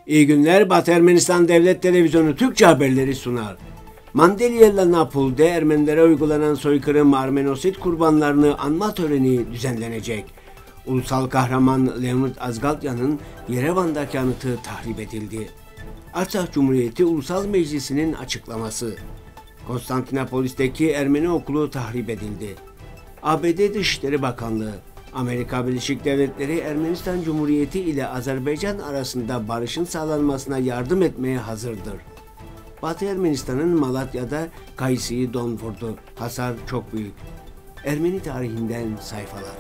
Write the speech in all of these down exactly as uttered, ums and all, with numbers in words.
İyi günler, Batı Ermenistan Devlet Televizyonu Türkçe haberleri sunar. Mandalya Napol'de Ermenilere uygulanan soykırım Armenosit kurbanlarını anma töreni düzenlenecek. Ulusal kahraman Leonid Azgalyan'ın Yerevan'daki anıtı tahrip edildi. Artsakh Cumhuriyeti Ulusal Meclisi'nin açıklaması. Konstantinopolis'teki Ermeni okulu tahrip edildi. A B D Dışişleri Bakanlığı, Amerika Birleşik Devletleri Ermenistan Cumhuriyeti ile Azerbaycan arasında barışın sağlanmasına yardım etmeye hazırdır. Batı Ermenistan'ın Malatya'da kayısıyı don vurdu. Hasar çok büyük. Ermeni tarihinden sayfalar.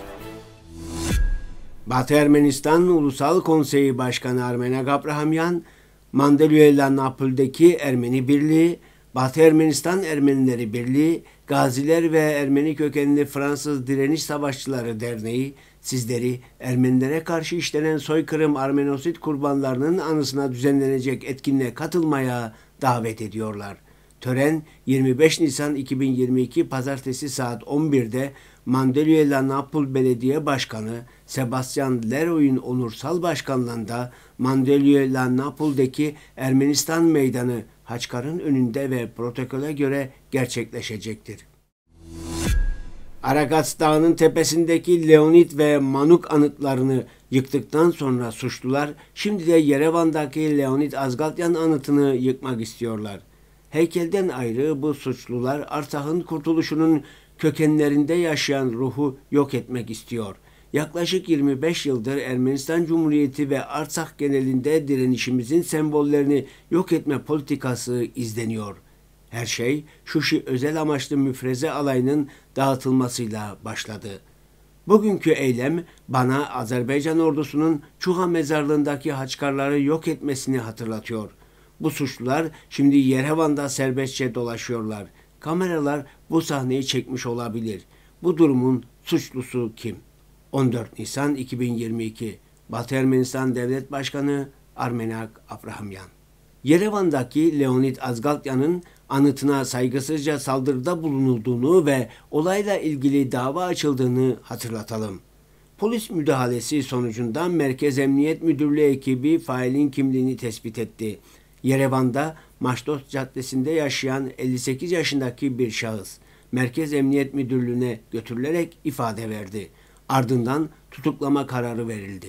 Batı Ermenistan Ulusal Konseyi Başkanı Armenak Abrahamyan, Mandalya Napol'deki Ermeni Birliği, Batı Ermenistan Ermenileri Birliği, Gaziler ve Ermeni kökenli Fransız Direniş Savaşçıları Derneği, sizleri Ermenilere karşı işlenen soykırım Armenosit kurbanlarının anısına düzenlenecek etkinliğe katılmaya davet ediyorlar. Tören yirmi beş Nisan iki bin yirmi iki Pazartesi saat on birde Mandalya Napol Belediye Başkanı Sebastian Leroy'un onursal başkanlığında Mandalya Napol'deki Ermenistan Meydanı Haçkar'ın önünde ve protokole göre gerçekleşecektir. Aragats Dağı'nın tepesindeki Leonid ve Manuk anıtlarını yıktıktan sonra suçlular şimdi de Yerevan'daki Leonid Azgalyan anıtını yıkmak istiyorlar. Heykelden ayrı bu suçlular Artsakh'ın kurtuluşunun kökenlerinde yaşayan ruhu yok etmek istiyor. Yaklaşık yirmi beş yıldır Ermenistan Cumhuriyeti ve Artsakh genelinde direnişimizin sembollerini yok etme politikası izleniyor. Her şey Şuşi özel amaçlı müfreze alayının dağıtılmasıyla başladı. Bugünkü eylem bana Azerbaycan ordusunun Çuha mezarlığındaki Haçkarları yok etmesini hatırlatıyor. Bu suçlular şimdi Yerevan'da serbestçe dolaşıyorlar. Kameralar bu sahneyi çekmiş olabilir. Bu durumun suçlusu kim? on dört Nisan iki bin yirmi iki Batı Ermenistan Devlet Başkanı Armenak Abrahamyan. Yerevan'daki Leonid Azgalyan'ın anıtına saygısızca saldırıda bulunulduğunu ve olayla ilgili dava açıldığını hatırlatalım. Polis müdahalesi sonucunda Merkez Emniyet Müdürlüğü ekibi failin kimliğini tespit etti. Yerevan'da Maşdot Caddesi'nde yaşayan elli sekiz yaşındaki bir şahıs Merkez Emniyet Müdürlüğü'ne götürülerek ifade verdi. Ardından tutuklama kararı verildi.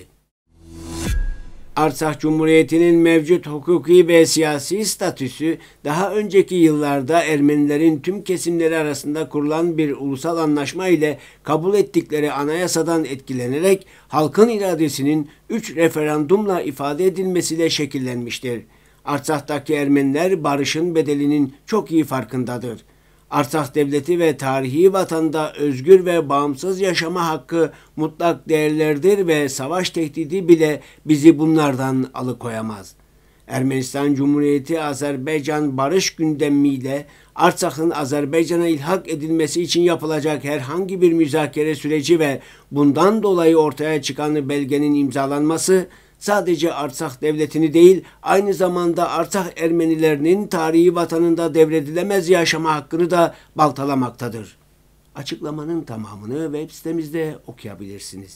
Artsakh Cumhuriyeti'nin mevcut hukuki ve siyasi statüsü daha önceki yıllarda Ermenilerin tüm kesimleri arasında kurulan bir ulusal anlaşma ile kabul ettikleri anayasadan etkilenerek halkın iradesinin üç referandumla ifade edilmesiyle şekillenmiştir. Artsakh'taki Ermeniler barışın bedelinin çok iyi farkındadır. Artsakh devleti ve tarihi vatanda özgür ve bağımsız yaşama hakkı mutlak değerlerdir ve savaş tehdidi bile bizi bunlardan alıkoyamaz. Ermenistan Cumhuriyeti Azerbaycan barış gündemiyle Artsakh'ın Azerbaycan'a ilhak edilmesi için yapılacak herhangi bir müzakere süreci ve bundan dolayı ortaya çıkan belgenin imzalanması sadece Artsakh devletini değil, aynı zamanda Artsakh Ermenilerinin tarihi vatanında devredilemez yaşama hakkını da baltalamaktadır. Açıklamanın tamamını web sitemizde okuyabilirsiniz.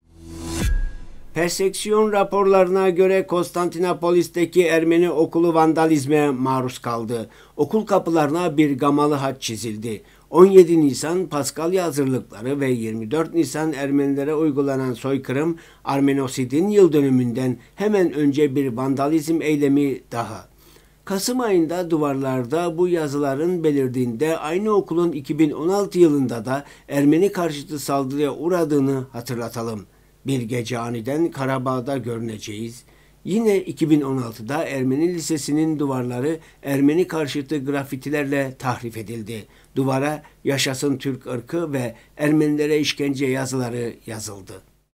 Perseksiyon raporlarına göre Konstantinopolis'teki Ermeni okulu vandalizme maruz kaldı. Okul kapılarına bir gamalı haç çizildi. on yedi Nisan Paskalya hazırlıkları ve yirmi dört Nisan Ermenilere uygulanan soykırım Armenosid'in yıl dönümünden hemen önce bir vandalizm eylemi daha. Kasım ayında duvarlarda bu yazıların belirdiğinde aynı okulun iki bin on altı yılında da Ermeni karşıtı saldırıya uğradığını hatırlatalım. Bir gece aniden Karabağ'da görüneceğiz. Yine iki bin on altıda Ermeni Lisesi'nin duvarları Ermeni karşıtı grafitilerle tahrip edildi. Duvara "Yaşasın Türk ırkı" ve Ermenilere işkence yazıları yazıldı.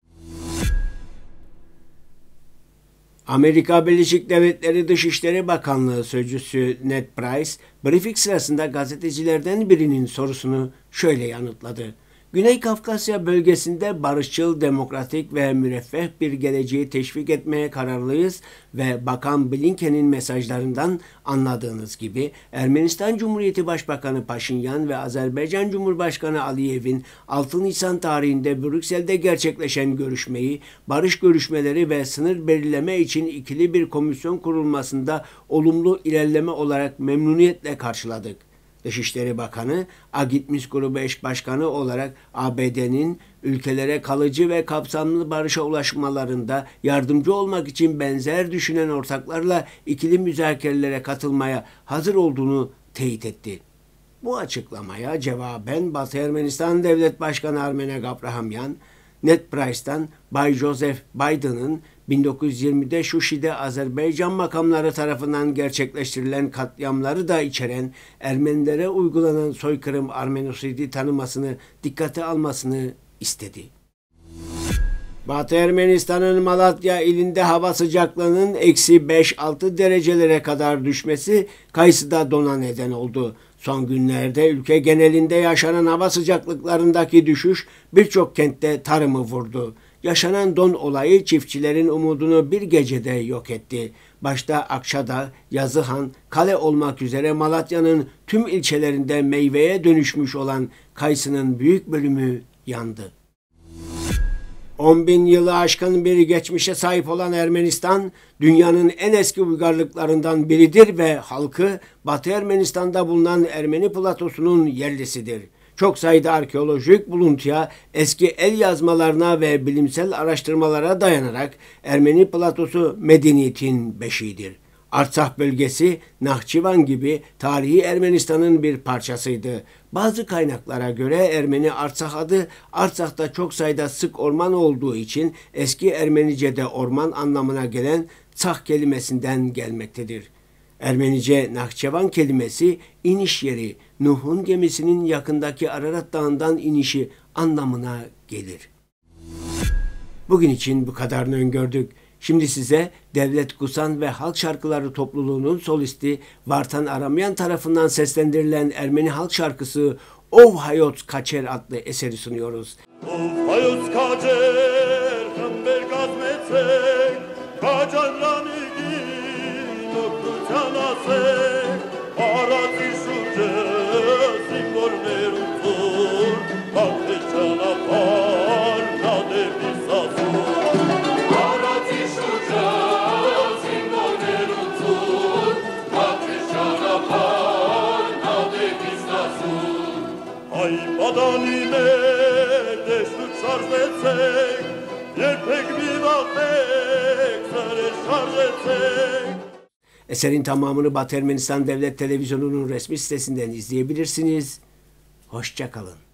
Amerika Birleşik Devletleri Dışişleri Bakanlığı Sözcüsü Ned Price, briefing sırasında gazetecilerden birinin sorusunu şöyle yanıtladı. Güney Kafkasya bölgesinde barışçıl, demokratik ve müreffeh bir geleceği teşvik etmeye kararlıyız ve Bakan Blinken'in mesajlarından anladığınız gibi Ermenistan Cumhuriyeti Başbakanı Paşinyan ve Azerbaycan Cumhurbaşkanı Aliyev'in altı Nisan tarihinde Brüksel'de gerçekleşen görüşmeyi, barış görüşmeleri ve sınır belirleme için ikili bir komisyon kurulmasında olumlu ilerleme olarak memnuniyetle karşıladık. Dışişleri Bakanı, Agitmis Grubu eş başkanı olarak A B D'nin ülkelere kalıcı ve kapsamlı barışa ulaşmalarında yardımcı olmak için benzer düşünen ortaklarla ikili müzakerelere katılmaya hazır olduğunu teyit etti. Bu açıklamaya cevaben Batı Ermenistan Devlet Başkanı Armenek Abrahamyan, Net Price'tan Bay Joseph Biden'ın bin dokuz yüz yirmide Şuşi'de Azerbaycan makamları tarafından gerçekleştirilen katliamları da içeren Ermenilere uygulanan soykırım Armenosidi tanımasını dikkate almasını istedi. Batı Ermenistan'ın Malatya ilinde hava sıcaklığının eksi beş altı derecelere kadar düşmesi kayısıda dona neden oldu. Son günlerde ülke genelinde yaşanan hava sıcaklıklarındaki düşüş birçok kentte tarımı vurdu. Yaşanan don olayı çiftçilerin umudunu bir gecede yok etti. Başta Akçadağ, Yazıhan, Kale olmak üzere Malatya'nın tüm ilçelerinde meyveye dönüşmüş olan kayısının büyük bölümü yandı. on bin yılı aşkın bir geçmişe sahip olan Ermenistan, dünyanın en eski uygarlıklarından biridir ve halkı Batı Ermenistan'da bulunan Ermeni platosunun yerlisidir. Çok sayıda arkeolojik buluntuya, eski el yazmalarına ve bilimsel araştırmalara dayanarak Ermeni platosu medeniyetin beşiğidir. Artsakh bölgesi Nahçıvan gibi tarihi Ermenistan'ın bir parçasıydı. Bazı kaynaklara göre Ermeni Artsakh adı Artsakh'ta çok sayıda sık orman olduğu için eski Ermenice'de orman anlamına gelen Tsakh kelimesinden gelmektedir. Ermenice Nahçıvan kelimesi iniş yeri, Nuh'un gemisinin yakındaki Ararat Dağı'ndan inişi anlamına gelir. Bugün için bu kadarını öngördük. Şimdi size Devlet Kusan ve Halk Şarkıları topluluğunun solisti Vartan Aramyan tarafından seslendirilen Ermeni halk şarkısı Ov Hayot Kaçer adlı eseri sunuyoruz. Ov Hayot Kaçer Hımber Gazmetek Kacanranigi Noktutanase Arati Şurce Simbor Merutur Baklıçana Par Nade Bisasur Ay badanime deştük şarj etsek, yepek bir vaktek sere şarj etsek. Eserin tamamını Batı Ermenistan Devlet Televizyonu'nun resmi sitesinden izleyebilirsiniz. Hoşça kalın.